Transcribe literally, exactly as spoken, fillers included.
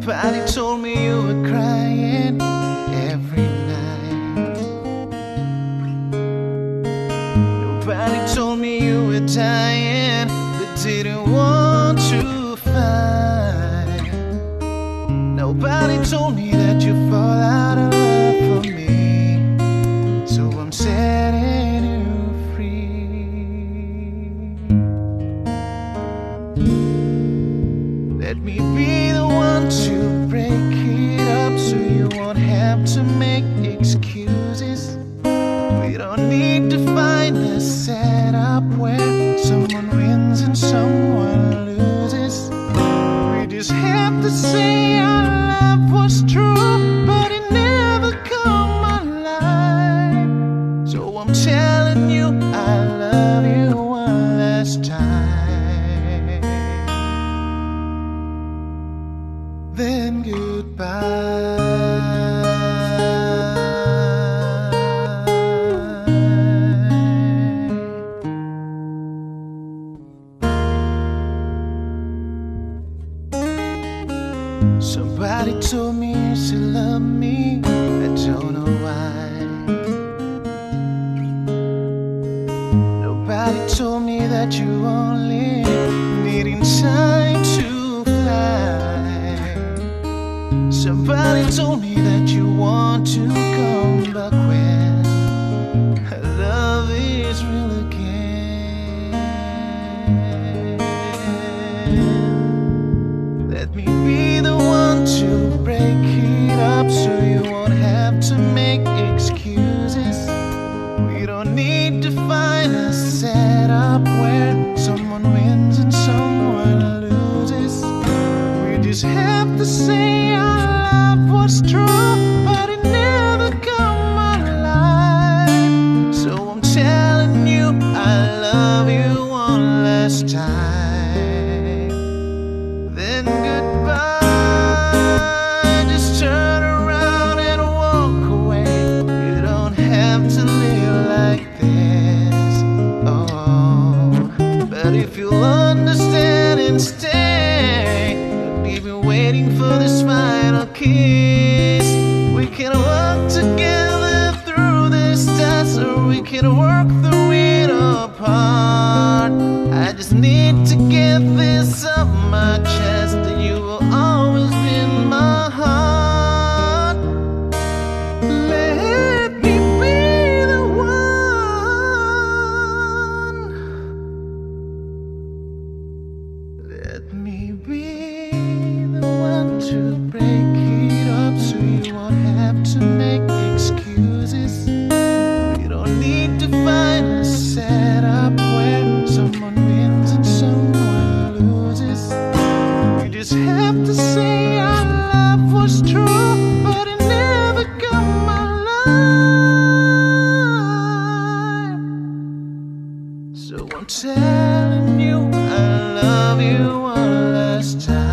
Nobody told me you were crying every night. Nobody told me you were dying, but didn't want to fight. Nobody told me that you fall out of love for me, so I'm setting you free. Let me be the one to break it up, so you won't have to make excuses. We don't need to find a setup where someone wins and someone loses. We just have to say our love was true, but it never come alive. So I'm telling you I love you one last time, then goodbye. Somebody told me you should love me, I don't know why. Nobody told me that you only needing time to fly. Somebody told me that you want to come back when love is real again. Let me be the one to break it up, so you won't have to make excuses. We don't need to find a setup where someone wins and someone loses. We just have to say our love was true, but it never come alive. So I'm telling you I love you one last time, then goodbye. Just turn around and walk away. You don't have to live like this, oh. But if you'll understand and stay, you'll be waiting for this final kiss. We can work together through this test, or we can work through it apart. I just need to get this off my chest, that you will always be in my heart. Let me be the one. Let me be the one to break it up, so you won't have to make excuses. We don't need to find a setup where someone wins and someone loses. We just have to say our love was true, but it never come alive. So I'm telling you I love you one last time.